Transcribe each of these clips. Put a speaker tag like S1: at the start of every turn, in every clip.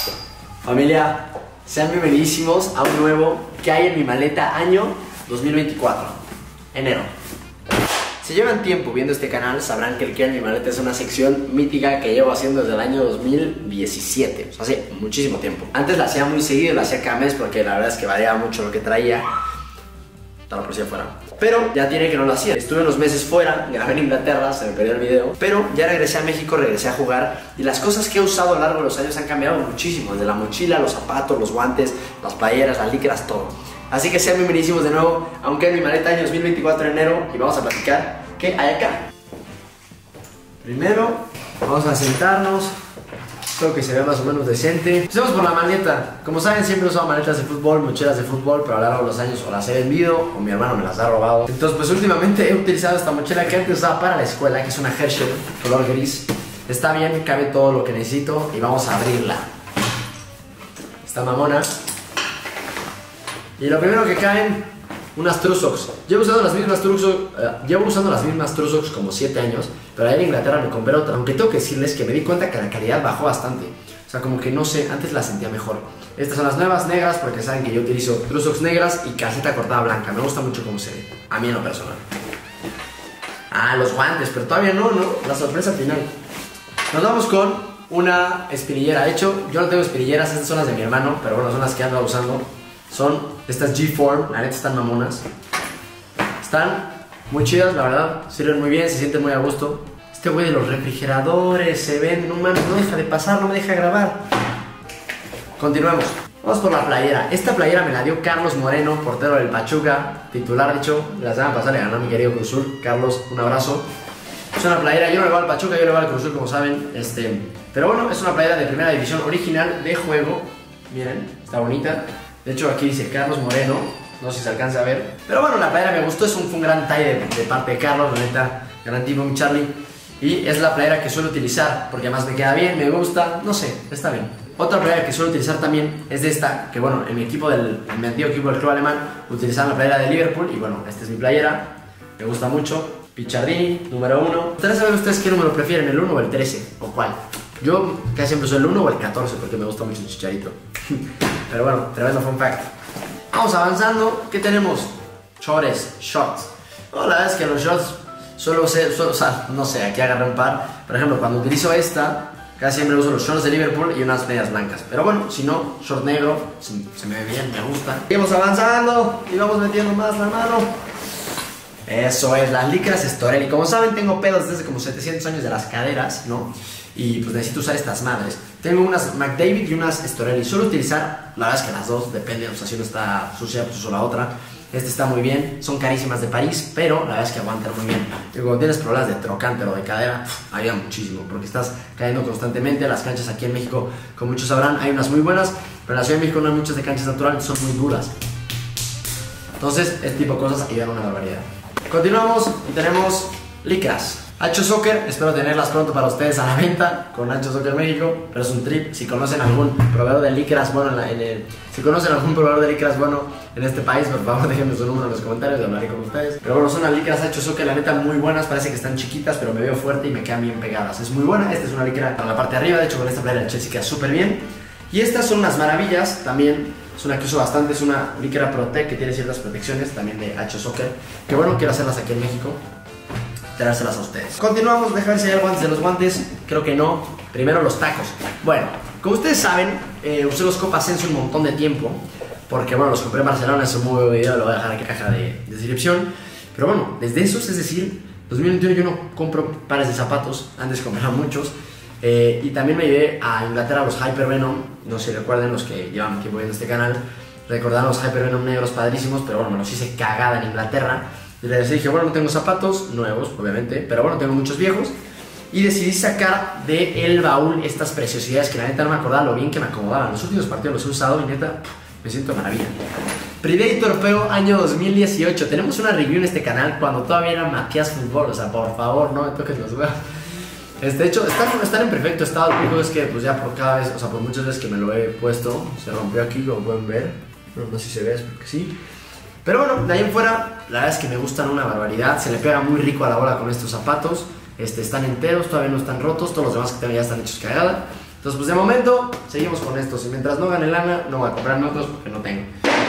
S1: Familia, sean bienvenidísimos a un nuevo ¿Qué hay en mi maleta? Año 2024, enero. Si llevan tiempo viendo este canal, sabrán que el ¿Qué hay en mi maleta? Es una sección mítica que llevo haciendo desde el año 2017, o sea, hace muchísimo tiempo. Antes la hacía muy seguido, la hacía cada mes porque la verdad es que variaba mucho lo que traía. Estaba por si afuera. Pero ya tiene que no lo hacía. Estuve unos meses fuera, grabé en Inglaterra, se me perdió el video. Pero ya regresé a México, regresé a jugar. Y las cosas que he usado a lo largo de los años han cambiado muchísimo. Desde la mochila, los zapatos, los guantes, las playeras, las licras, todo. Así que sean bienvenidos de nuevo, aunque en mi maleta año 2024 de enero. Y vamos a platicar qué hay acá. Primero, vamos a sentarnos. Espero que se vea más o menos decente. Empecemos por la maleta. Como saben, siempre he usado maletas de fútbol, mochilas de fútbol, pero a lo largo de los años o las he vendido o mi hermano me las ha robado. Entonces, pues últimamente he utilizado esta mochila que antes usaba para la escuela, que es una Herschel color gris. Está bien, cabe todo lo que necesito y vamos a abrirla. Está mamona. Y lo primero que caen, unas True Socks. Llevo usando las mismas True Socks como 7 años, pero ahí en Inglaterra me compré otra. Aunque tengo que decirles que me di cuenta que la calidad bajó bastante. O sea, como que no sé, antes la sentía mejor. Estas son las nuevas negras porque saben que yo utilizo True Socks negras y calceta cortada blanca. Me gusta mucho cómo se ve, a mí en lo personal. Ah, los guantes, pero todavía no, la sorpresa al final. Nos vamos con una espinillera. De hecho, yo no tengo espinilleras, estas son las de mi hermano, pero bueno, son las que ando usando. Son estas G-Form, la neta están mamonas. Están muy chidas, la verdad, sirven muy bien, se sienten muy a gusto. Este güey de los refrigeradores, se ven, no mames, no deja de pasar, no me deja grabar. Continuemos. Vamos por la playera. Esta playera me la dio Carlos Moreno, portero del Pachuca, titular, de hecho, la semana pasada le ganó a mi querido Cruz Azul. Carlos, un abrazo. Es una playera, yo no le voy al Pachuca, yo le voy al Cruz Azul, como saben. Pero bueno, es una playera de primera división original de juego. Miren, está bonita. De hecho aquí dice Carlos Moreno, no sé si se alcanza a ver. Pero bueno, la playera me gustó, fue un gran detalle de parte de Carlos, la neta, gran tipo mi Charlie. Y es la playera que suelo utilizar, porque además me queda bien, me gusta, no sé, está bien. Otra playera que suelo utilizar también es de esta, que bueno, en mi antiguo equipo del club alemán utilizaban la playera de Liverpool. Y bueno, esta es mi playera, me gusta mucho. Pichardini, número 1. Ustedes saben qué número prefieren, el 1 o el 13, o cuál. Yo casi siempre soy el 1 o el 14 porque me gusta mucho el Chicharito. Pero bueno, tremendo fun fact. Vamos avanzando. ¿Qué tenemos? Shorts. No, la verdad es que los shorts suelo usar, no sé, aquí agarré un par. Por ejemplo, cuando utilizo esta, casi siempre uso los shorts de Liverpool y unas medias blancas. Pero bueno, si no, short negro, se me ve bien, me gusta. Seguimos avanzando y vamos metiendo más la mano. Eso es, las licras Storelli. Como saben, tengo pedos desde como 700 años de las caderas, ¿no? Y pues necesito usar estas madres. Tengo unas McDavid y unas Storelli. Suelo utilizar, la verdad es que las dos, depende, o sea, si una está sucia, pues uso la otra. Esta está muy bien, son carísimas de París, pero la verdad es que aguantan muy bien. Y cuando tienes problemas de trocante o de cadera, ayuda muchísimo, porque estás cayendo constantemente. Las canchas aquí en México, como muchos sabrán, hay unas muy buenas, pero en la Ciudad de México no hay muchas de canchas naturales, son muy duras. Entonces, este tipo de cosas ayudan una barbaridad. Continuamos y tenemos licras. Hacho Soccer, espero tenerlas pronto para ustedes a la venta con Hacho Soccer México, pero es un trip. Si conocen algún proveedor de licras bueno en este país, por favor déjenme su número en los comentarios y hablaré con ustedes. Pero bueno, son las licras Hacho Soccer, la neta muy buenas, parece que están chiquitas, pero me veo fuerte y me quedan bien pegadas. Es muy buena, esta es una licra para la parte de arriba, de hecho con esta playera de Chelsea queda súper bien. Y estas son unas maravillas, también es una que uso bastante, es una licra Protec que tiene ciertas protecciones, también de Hacho Soccer, que bueno, quiero hacerlas aquí en México, traérselas a ustedes. Continuamos, dejar si hay algo antes de los guantes, creo que no. Primero los tacos. Bueno, como ustedes saben, usé los Copa Ascenso un montón de tiempo, porque bueno, los compré en Barcelona, es un muy buen video, lo voy a dejar aquí en la caja de descripción. Pero bueno, desde esos, es decir, 2021 yo no compro pares de zapatos, antes compraba muchos. Y también me llevé a Inglaterra los Hyper Venom, no sé si recuerden los que llevan tiempo viendo este canal, recordaron los Hyper Venom negros padrísimos, pero bueno, me los hice cagada en Inglaterra. Y les dije, bueno, no tengo zapatos nuevos, obviamente, pero bueno, tengo muchos viejos. Y decidí sacar del baúl estas preciosidades que la neta no me acordaba lo bien que me acomodaban. Los últimos partidos los he usado y neta, me siento de maravilla. Predator Peo año 2018. Tenemos una review en este canal cuando todavía era Matías Fútbol, o sea, por favor, no me toques los huevos. De hecho, están en perfecto estado. El único es que pues ya por cada vez, o sea, por muchas veces que me lo he puesto, se rompió aquí, como pueden ver. No sé si se ve, espero que sí. Pero bueno, de ahí en fuera, la verdad es que me gustan una barbaridad. Se le pega muy rico a la bola con estos zapatos. Están enteros, todavía no están rotos. Todos los demás que tengo ya están hechos cagada. Entonces, pues de momento, seguimos con estos. Y mientras no gane lana, no voy a comprarme otros porque no tengo.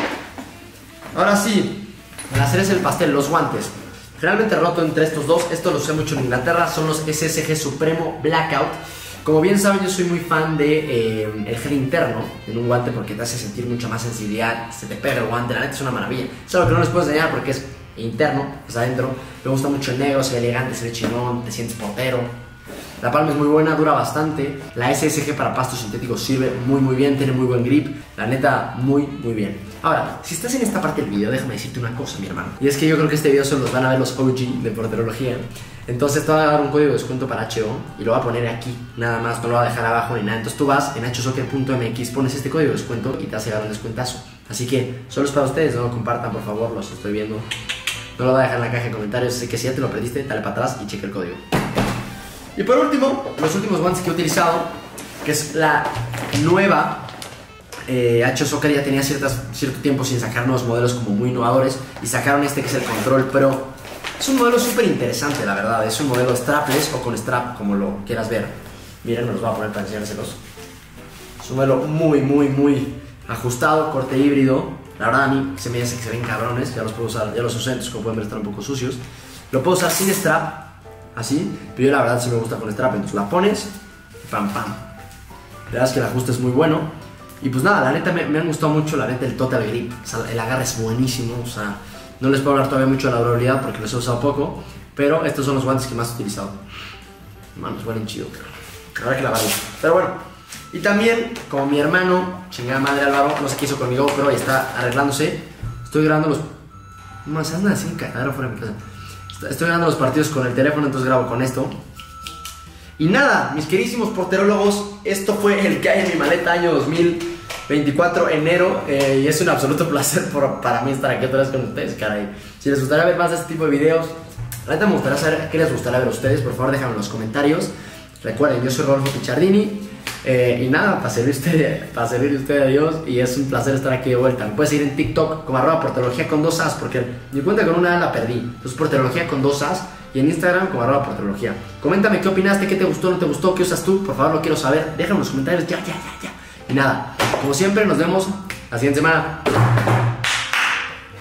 S1: Ahora sí, la cereza del pastel, los guantes. Realmente roto entre estos dos. Estos los usé mucho en Inglaterra. Son los SSG Supremo Blackout. Como bien saben, yo soy muy fan de el gel interno en un guante porque te hace sentir mucha más sensibilidad. Se te pega el guante, la neta es una maravilla. Es algo que no les puedo enseñar porque es interno, es adentro. Me gusta mucho el negro, se ve elegante, se ve chingón, te sientes portero. La palma es muy buena, dura bastante. La SSG para pasto sintético sirve muy bien, tiene muy buen grip. La neta, muy bien. Ahora, si estás en esta parte del video, déjame decirte una cosa, mi hermano. Y es que yo creo que este video solo los van a ver los OG de porterología. Entonces te voy a dar un código de descuento para HO y lo voy a poner aquí, nada más, no lo voy a dejar abajo ni nada. Entonces tú vas en hsoccer.mx, pones este código de descuento y te vas a llevar un descuentazo. Así que solo es para ustedes, no lo compartan por favor, los estoy viendo. No lo voy a dejar en la caja de comentarios, así que si ya te lo perdiste, dale para atrás y cheque el código. Y por último, los últimos guantes que he utilizado, que es la nueva HO Soccer. Ya tenía cierto tiempo sin sacar nuevos modelos como muy innovadores y sacaron este que es el Control Pro. Es un modelo súper interesante, la verdad. Es un modelo strapless o con strap, como lo quieras ver. Miren, me los voy a poner para enseñárselos. Es un modelo muy ajustado, corte híbrido. La verdad a mí se me hace que se ven cabrones. Ya los puedo usar, ya los usé, entonces como pueden ver están un poco sucios. Lo puedo usar sin strap, así, pero yo la verdad sí me gusta con strap. Entonces la pones y pam. La verdad es que el ajuste es muy bueno. Y pues nada, la neta me han gustado mucho, la neta, el Total Grip. O sea, el agarre es buenísimo, o sea, no les puedo hablar todavía mucho de la durabilidad porque los he usado poco, pero estos son los guantes que más he utilizado. Manos, huelen chido, la verdad que la vale. Pero bueno, y también, como mi hermano, chingada madre Álvaro, no sé qué hizo conmigo, pero ahí está arreglándose. Estoy grabando los... No, se andan así en cagadero fuera de mi casa. Estoy grabando los partidos con el teléfono, entonces grabo con esto. Y nada, mis queridísimos porterólogos, esto fue el que hay en mi maleta año 2024, enero, y es un absoluto placer para mí estar aquí otra vez con ustedes, caray. Si les gustaría ver más de este tipo de videos, la neta me gustaría saber qué les gustaría ver a ustedes, por favor déjame en los comentarios. Recuerden, yo soy Rodolfo Picciardini, y nada, para servirle usted a Dios, y es un placer estar aquí de vuelta. Me puedes seguir en TikTok como @porterología con 2 as, porque mi cuenta con una A la perdí, entonces porterología con 2 as, y en Instagram como @porterología. Coméntame qué opinaste, qué te gustó, no te gustó, qué usas tú, por favor lo quiero saber, déjame en los comentarios, ya. Y nada, como siempre nos vemos la siguiente semana.